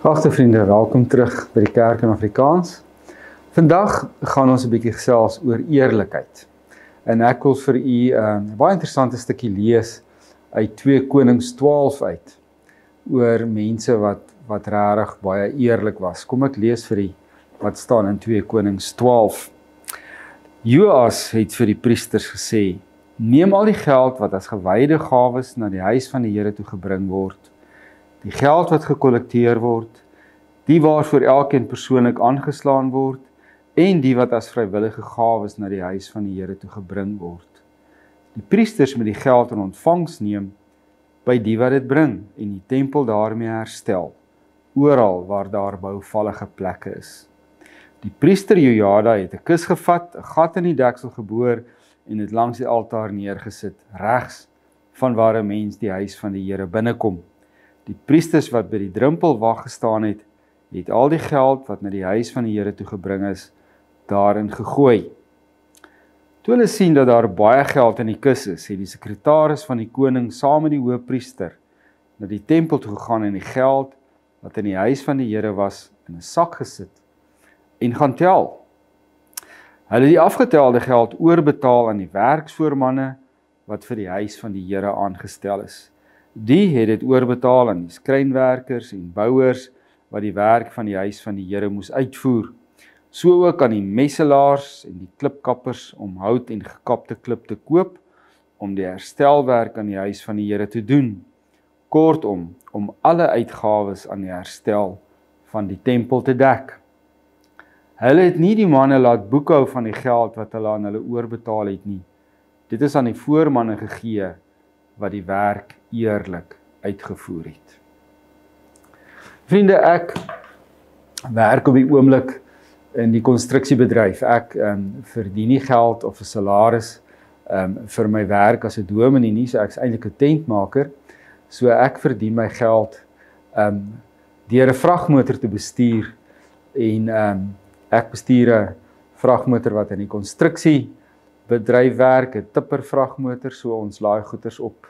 Geachte vriende, welkom terug by die Kerk in Afrikaans. Vandag gaan ons 'n bietjie gesels oor eerlikheid. En ek wil vir u 'n baie interessante stukkie lees uit 2 Konings 12 uit, oor mense wat regtig baie eerlik was. Kom ek lees vir u wat staan in 2 Konings 12. Joas het vir die priesters gesê: neem al die geld wat as gewyde gawes na die huis van die Here toe gebring word, die geld wat gekollekteer word, die waarvoor elkeen persoonlik aangeslaan word, en die wat as vrywillige gawes na die huis van die Here toe gebring word. Die priesters moet die geld in ontvangs neem by die wat dit bring, en die tempel daarmee herstel, oral waar daar bouvallige plekke is. Die priester Jojada het 'n kus gevat, 'n gat in die deksel geboor, en het langs die altaar neergesit, regs van waar 'n mens die huis van die Here binnekom. Die priesters wat by die drempel wag gestaan het al die geld wat na die huis van die Here toe gebring is, daarin gegooi. Toe hulle sien dat daar baie geld in die kus is, het die sekretaris van die koning saam met die hoofpriester na die tempel toe gegaan en die geld wat in die huis van die Here was, in 'n sak gesit en gaan tel. Hulle het die afgetelde geld oorbetaal aan die werksvoormanne wat vir die huis van die Here aangestel is. Die het dit oorbetaal aan die skrynwerkers en bouers wat die werk van die huis van die Here moes uitvoer. So ook aan die messelaars en die klipkappers om hout en gekapte klip te koop, om die herstelwerk aan die huis van die Here te doen. Kortom, om alle uitgawes aan die herstel van die tempel te dek. Hulle het nie die manne laat boekhou van die geld wat hulle aan hulle oorbetaal het nie. Dit is aan die voormanne gegee wat die werk eerlik uitgevoer het. Vriende, ek werk op die oomblik in die konstruksiebedryf. Ek verdien nie geld of 'n salaris vir my werk as 'n dominee nie, so ek is eintlik 'n tentmaker. So ek verdien my geld deur 'n vragmotor te bestuur, en ek bestuur 'n vragmotor wat in die konstruksiebedryf werk, 'n tipper vragmotor, so ons laai goeders op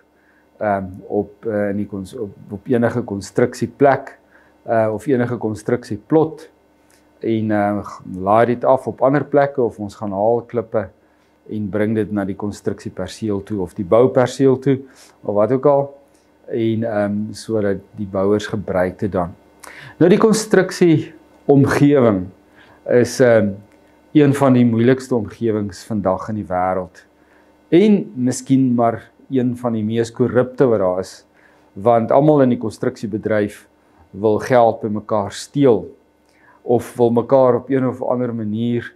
enige konstruksieplek of enige konstruksieplot, en laai dit af op ander plekke, of ons gaan haal klippe en bring dit na die konstruksieperseel toe of die bouperseel toe of wat ook al, en sodat die bouers gebruik dit dan. Nou, die konstruksieomgewing is een van die moeilikste omgewings vandag in die wêreld, en miskien maar een van die mees korrupte wat daar is, want almal in die konstruksiebedryf wil geld by mekaar steel, of wil mekaar op een of ander manier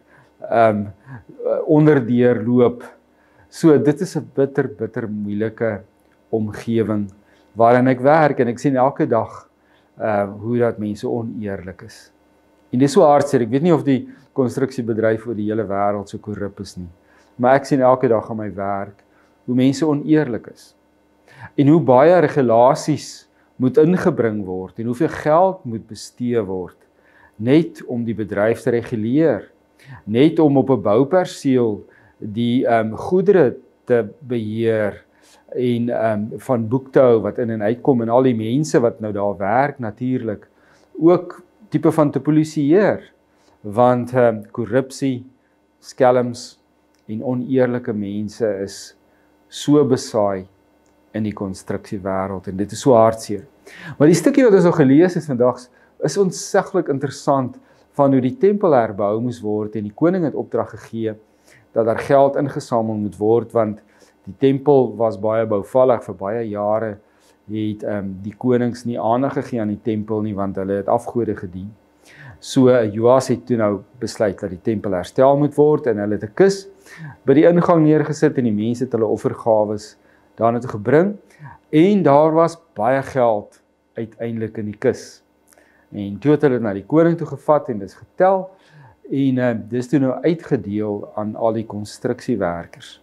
onderdeur loop. So dit is 'n bitter moeilike omgewing waarin ek werk, en ek sien elke dag hoe dat mense oneerlik is. En dis so hartseer. Ek weet nie of die konstruksiebedryf oor die hele wêreld so korrup is nie, maar ek sien elke dag aan my werk hoe mense oneerlik is, en hoe baie regulasies moet ingebring word, en hoeveel geld moet bestee word, net om die bedryf te reguleer, net om op 'n bouperseel die goedere te beheer, en van boek te hou wat in en uitkom, en al die mense wat nou daar werk natuurlik, ook tipe van te polisieer, want korrupsie, skelms en oneerlike mense is so besaai in die konstruksiewêreld, en dit is so hartseer. Maar die stukkie wat ons nou gelees het vandag is ontsaglik interessant, van hoe die tempel herbou moes word, en die koning het opdrag gegee dat daar geld ingesamel moet word, want die tempel was baie bouvallig. Vir baie jare het die konings nie aandag gegee aan die tempel nie, want hulle het afgode gedien. So Joas het toe nou besluit dat die tempel herstel moet word, en hulle het 'n kus by die ingang neergesit, en die mense het hulle offergawes daarna toe gebring, en daar was baie geld uiteindelik in die kus. En toe het hulle na die koning toe gevat, en dis getel, en dis toe nou uitgedeel aan al die konstruksiewerkers.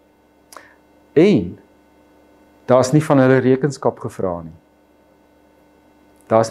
En daar's nie van hulle rekenskap gevra nie. Daar's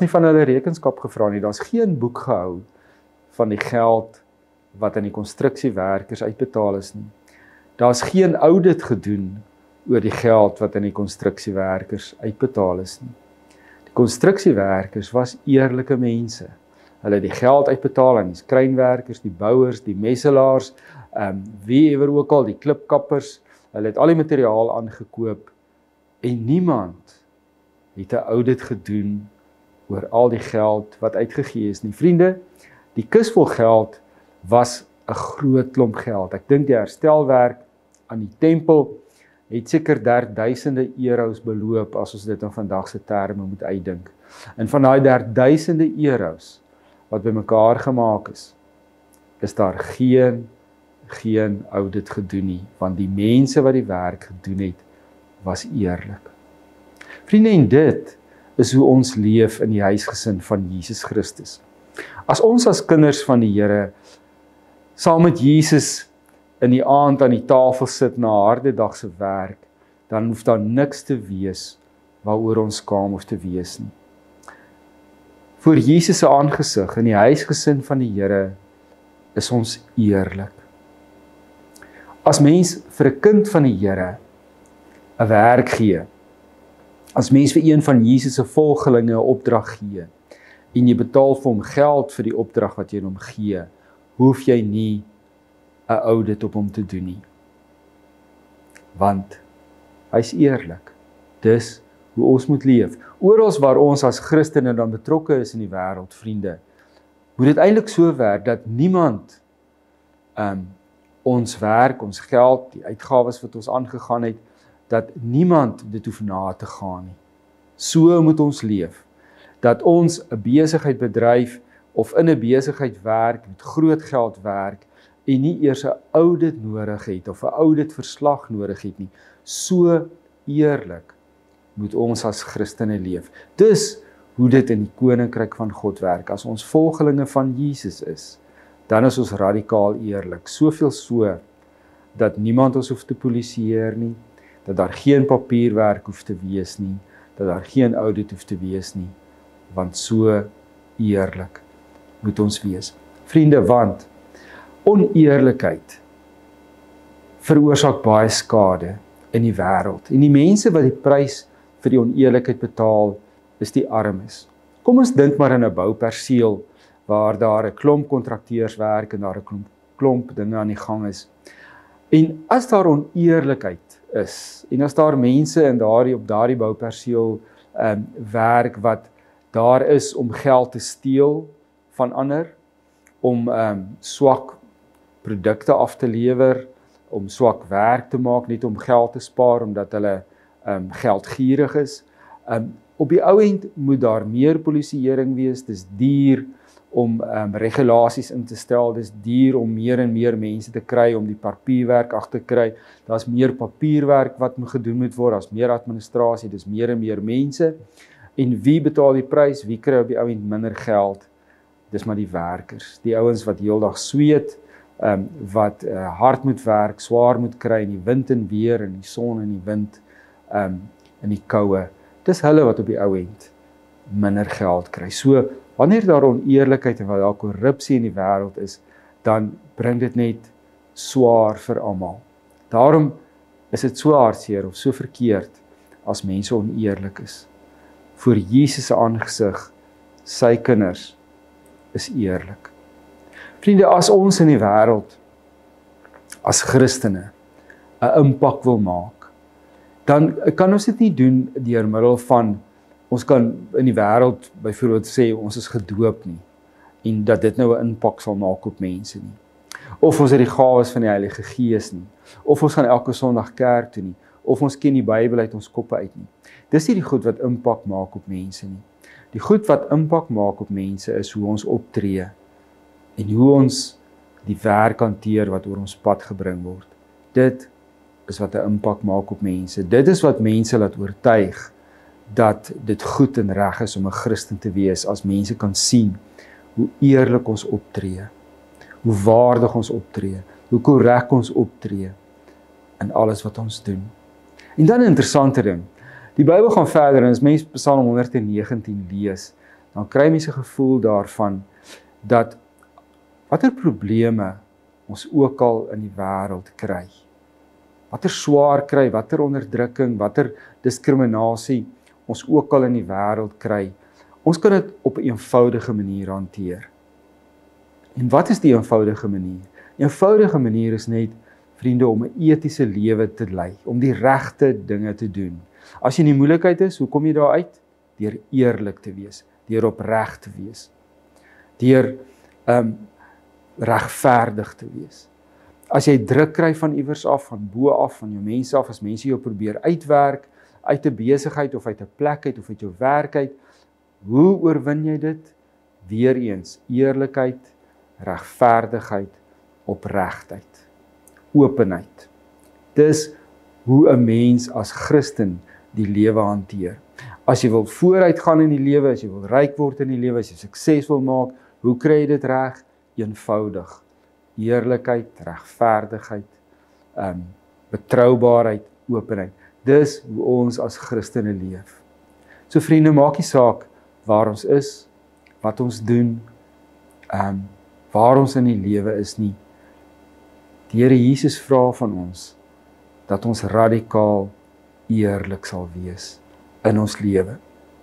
geen boek gehou van die geld wat aan die konstruksiewerkers uitbetaal is nie. Daar's geen audit gedoen oor die geld wat aan die konstruksiewerkers uitbetaal is nie. Konstruksiewerkers was eerlike mense. Hulle het die geld uitbetaal aan die skrynwerkers, die bouers, die messelaars, wie ewer ook al, die klipkappers. Hulle het al die materiaal aangekoop en niemand het 'n audit gedoen oor al die geld wat uitgegee is nie. Vriende, die kisvol geld was 'n groot klomp geld. Ek dink die herstelwerk aan die tempel het seker duisende euros beloop as ons dit in vandag se terme moet uitdink. En van daai duisende euros wat bymekaar gemaak is daar geen audit gedoen nie, want die mense wat die werk gedoen het, was eerlik. Vriende, en dit is hoe ons leef in die huisgesin van Jesus Christus. As ons as kinders van die Here saam met Jesus in die aand aan die tafel sit na 'n harde dag se werk, dan hoef daar niks te wees waaroor ons skaam hoef te wees nie. Voor Jesus se aangesig in die huisgesin van die Here is ons eerlik. As mens vir 'n kind van die Here 'n werk gee, as mens vir een van Jesus se volgelinge 'n opdrag gee, en jy betaal vir hom geld vir die opdrag wat jy hom gee, hoef jy nie 'n audit op hom te doen nie. Want hy's eerlik. Dis hoe ons moet leef. Oral waar ons as Christene dan betrokke is in die wêreld, vriende, moet dit eintlik so werk dat niemand ons werk, ons geld, die uitgawes wat ons aangegaan het, dat niemand dit hoef na te gaan nie. So moet ons leef. Dat ons 'n besigheid bedryf of in 'n besigheid werk, met groot geld werk, en nie eers 'n audit nodig het of 'n audit verslag nodig het nie. So eerlik moet ons as Christene leef. Dis hoe dit in die koninkryk van God werk. As ons volgelinge van Jesus is, dan is ons radikaal eerlik. Soveel so dat niemand ons hoef te polisieer nie, dat daar geen papierwerk hoef te wees nie, dat daar geen audit hoef te wees nie, want so eerlik moet ons wees. Vriende, want oneerlikheid veroorsaak baie skade in die wêreld. En die mense wat die prys vir die oneerlikheid betaal, is die armes. Kom ons dink maar in 'n bouperseel waar daar 'n klomp kontrakteurs werk en daar 'n klomp dinge aan die gang is. En as daar oneerlikheid is, en as daar mense op daardie bouperseel werk wat daar is om geld te steel van ander, om swak produkte af te lewer, om swak werk te maak, net om geld te spaar, omdat hulle geldgierig is. Op die ou end moet daar meer polisieering wees, dis duur om regulasies in te stel, dis duur om meer en meer mense te kry, om die papierwerk agter te kry, daar's meer papierwerk wat gedoen moet word, daar's meer administrasie, dis meer en meer mense, en wie betaal die prys, wie kry op die ou end minder geld? Dis maar die werkers, die ouens wat heeldag sweet, wat hard moet werk, swaar moet kry in die wind en weer, in die son en die wind, in die koue. Dis hulle wat op die ou end minder geld kry. So, wanneer daar oneerlikheid en wat daar korrupsie in die wêreld is, dan bring dit net swaar vir almal. Daarom is dit so hartseer of so verkeerd as mense oneerlik is. Voor Jesus se aangesig, sy kinders is eerlik. Vriende, as ons in die wêreld as Christene 'n impak wil maak, dan kan ons dit nie doen deur middel van, ons kan in die wêreld byvoorbeeld sê ons is gedoop nie, en dat dit nou 'n impak sal maak op mense nie. Of ons het die gawes van die Heilige Gees nie, of ons gaan elke Sondag kerk toe nie, of ons ken die Bybel uit ons koppe uit nie. Dis nie die goed wat impak maak op mense nie. Die goed wat impak maak op mense is hoe ons optree en hoe ons die werk hanteer wat oor ons pad gebring word. Dit is wat 'n impak maak op mense. Dit is wat mense laat oortuig dat dit goed en reg is om 'n Christen te wees, as mense kan sien hoe eerlik ons optree, hoe waardig ons optree, hoe korrek ons optree in alles wat ons doen. En dan 'n interessante ding, die Bybel gaan verder, en as mens Psalm 119 lees, dan kry mense 'n gevoel daarvan, dat watter probleme ons ook al in die wêreld kry, watter swaar kry, watter onderdrukking, watter diskriminasie ons ook al in die wêreld kry, ons kan dit op 'n eenvoudige manier hanteer. En wat is die eenvoudige manier? Die eenvoudige manier is net, vriende, om 'n etiese lewe te lei, om die regte dinge te doen. As jy in die moeilikheid is, hoe kom jy daar uit? Deur eerlik te wees, deur opreg te wees, deur regverdig te wees. As jy druk kry van iewers af, van bo af, van jou mense af, as mense jou probeer uitwerk, uit 'n besigheid of uit 'n plek uit of uit jou werk uit, hoe oorwin jy dit? Weereens, eerlikheid, regverdigheid, opregtheid, openheid. Dis hoe 'n mens as Christen die lewe hanteer. As jy wil vooruit gaan in die lewe, as jy wil ryk word in die lewe, as jy sukses wil maak, hoe kry jy dit reg? Eenvoudig. Eerlikheid, regverdigheid, betroubaarheid, openheid. Dis hoe ons as Christene leef. So vriende, maak nie saak waar ons is, wat ons doen, waar ons in die lewe is nie. Die Here Jesus vra van ons dat ons radikaal eerlik sal wees in ons lewe.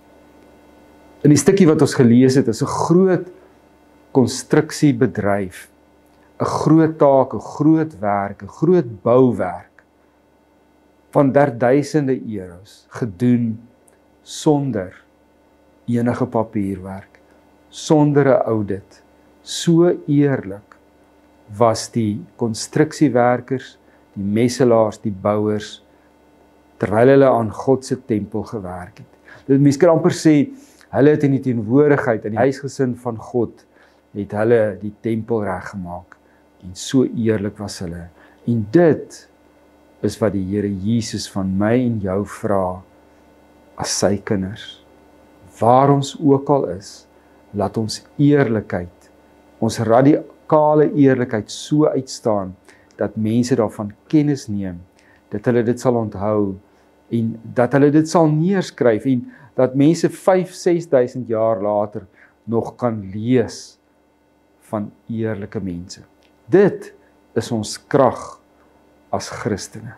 In die stukkie wat ons gelees het, is 'n groot konstruksiebedryf, 'n groot taak, 'n groot werk, 'n groot bouwerk van duisende euros gedoen sonder enige papierwerk, sonder 'n audit. So eerlik was die konstruksiewerkers, die messelaars, die bouers, terwyl hulle aan God se tempel gewerk het. Dit mens kan amper sê, hulle het in die teenwoordigheid in die huisgesin van God, het hulle die tempel reggemaak. En so eerlik was hulle. En dit is wat die Here Jesus van my en jou vra as sy kinders. Waar ons ook al is, laat ons eerlikheid, ons radikale eerlikheid so uitstaan, dat mense daarvan kennis neem, dat hulle dit sal onthou, en dat hulle dit sal neerskryf, en dat mense 5-6 jaar later nog kan lees van eerlike mense. Dit is ons krag as Christene.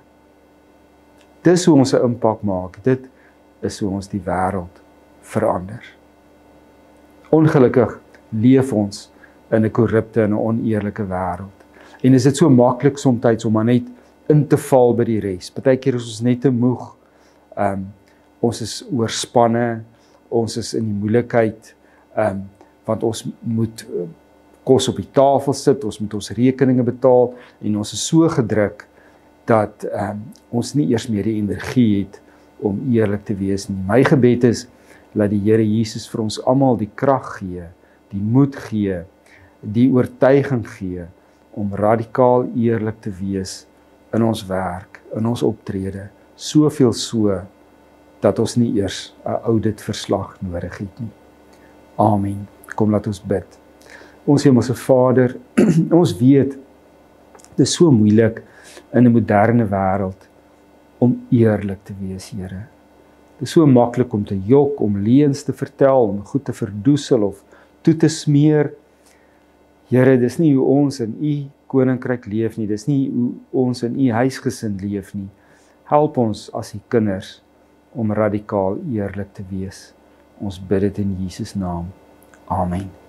Dis hoe ons 'n impak maak, dit is hoe ons die wêreld verander. Ongelukkig leef ons in 'n korrupte en 'n oneerlike wêreld. En is dit so maklik soms om maar net in te val by die res. Partykeer is ons net te moeg. Ons is oorspanne, ons is in die moeilikheid, want ons moet kos op die tafel sit, ons moet ons rekeninge betaal, en ons is so gedruk, dat ons nie eers meer die energie het, om eerlik te wees nie. My gebed is, laat die Here Jesus vir ons almal die krag gee, die moed gee, die oortuiging gee, om radikaal eerlik te wees, in ons werk, in ons optrede, soveel so, dat ons nie eers 'n auditverslag nodig het nie. Amen. Kom, laat ons bid. Ons Hemelse Vader, ons weet, dit is so moeilik in 'n moderne wêreld om eerlik te wees, Here. Dit is so maklik om te jok, om leuns te vertel, om goed te verdoesel of toe te smeer. Here, dis nie hoe ons in U koninkryk leef nie, dis nie hoe ons in U huisgesin leef nie. Help ons as U kinders om radikaal eerlik te wees. Ons bid dit in Jesus naam. Amen.